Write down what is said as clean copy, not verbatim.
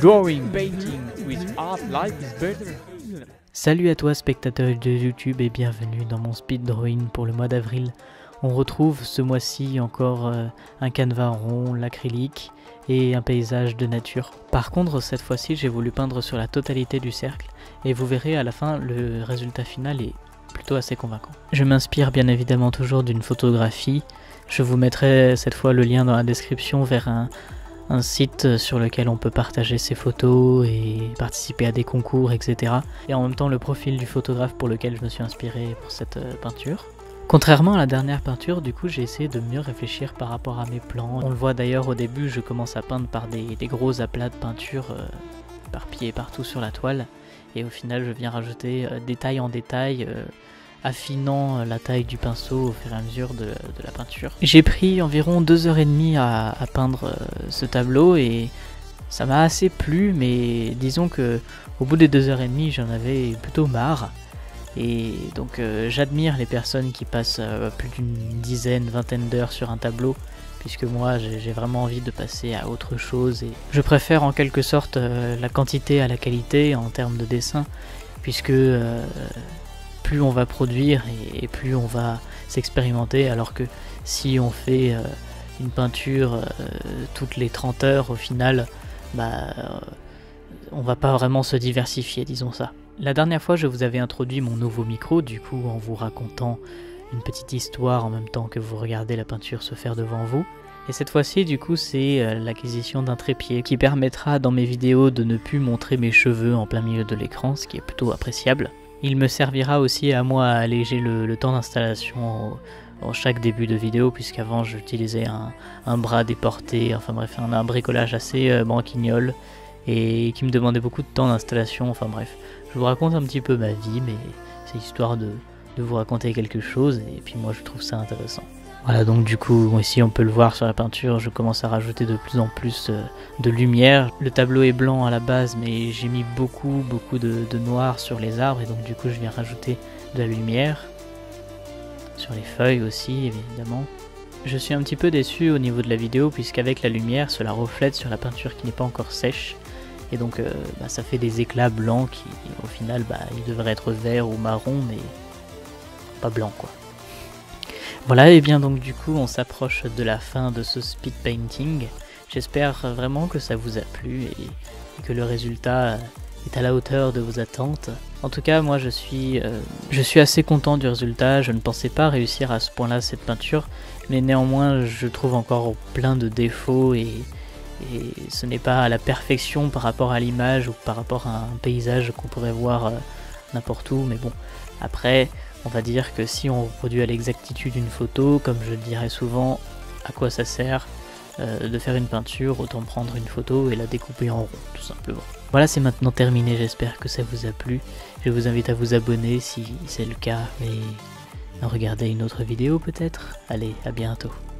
Drawing, painting with art, life is better. Salut à toi spectateur de YouTube et bienvenue dans mon speed drawing pour le mois d'avril. On retrouve ce mois-ci encore un canevas rond, l'acrylique et un paysage de nature. Par contre cette fois-ci j'ai voulu peindre sur la totalité du cercle et vous verrez à la fin le résultat final est plutôt assez convaincant. Je m'inspire bien évidemment toujours d'une photographie. Je vous mettrai cette fois le lien dans la description vers un site sur lequel on peut partager ses photos et participer à des concours, etc. Et en même temps le profil du photographe pour lequel je me suis inspiré pour cette peinture. Contrairement à la dernière peinture, du coup j'ai essayé de mieux réfléchir par rapport à mes plans. On le voit d'ailleurs au début, je commence à peindre par des gros aplats de peinture éparpillés partout sur la toile. Et au final je viens rajouter détail en détail, affinant la taille du pinceau au fur et à mesure de la peinture. J'ai pris environ 2h30 à peindre ce tableau et ça m'a assez plu, mais disons que au bout des 2h30 j'en avais plutôt marre. Et donc j'admire les personnes qui passent plus d'une dizaine, vingtaine d'heures sur un tableau, puisque moi j'ai vraiment envie de passer à autre chose et je préfère en quelque sorte la quantité à la qualité en termes de dessin, puisque plus on va produire et plus on va s'expérimenter, alors que si on fait une peinture toutes les 30 heures au final, on va pas vraiment se diversifier, disons ça. La dernière fois je vous avais introduit mon nouveau micro, du coup en vous racontant une petite histoire en même temps que vous regardez la peinture se faire devant vous. Et cette fois-ci du coup c'est l'acquisition d'un trépied qui permettra dans mes vidéos de ne plus montrer mes cheveux en plein milieu de l'écran, ce qui est plutôt appréciable. Il me servira aussi à moi à alléger le temps d'installation en chaque début de vidéo, puisqu'avant j'utilisais un bras déporté, enfin bref, un bricolage assez branquignol et qui me demandait beaucoup de temps d'installation, enfin bref. Je vous raconte un petit peu ma vie, mais c'est histoire de vous raconter quelque chose, et puis moi je trouve ça intéressant. Voilà, donc du coup, ici on peut le voir sur la peinture, je commence à rajouter de plus en plus de lumière. Le tableau est blanc à la base, mais j'ai mis beaucoup de noir sur les arbres, et donc du coup je viens rajouter de la lumière. Sur les feuilles aussi, évidemment. Je suis un petit peu déçu au niveau de la vidéo, puisqu'avec la lumière, cela reflète sur la peinture qui n'est pas encore sèche. Et donc ça fait des éclats blancs qui au final ils devraient être verts ou marron, mais pas blanc quoi. Voilà, et bien donc du coup on s'approche de la fin de ce speed painting. J'espère vraiment que ça vous a plu et que le résultat est à la hauteur de vos attentes. En tout cas moi je suis assez content du résultat. Je ne pensais pas réussir à ce point là cette peinture, mais néanmoins je trouve encore plein de défauts et ce n'est pas à la perfection par rapport à l'image ou par rapport à un paysage qu'on pourrait voir n'importe où, mais bon, après on va dire que si on reproduit à l'exactitude une photo, comme je le dirais souvent, à quoi ça sert de faire une peinture, autant prendre une photo et la découper en rond, tout simplement. Voilà, c'est maintenant terminé, j'espère que ça vous a plu. Je vous invite à vous abonner si c'est le cas et à regarder une autre vidéo peut-être. Allez, à bientôt.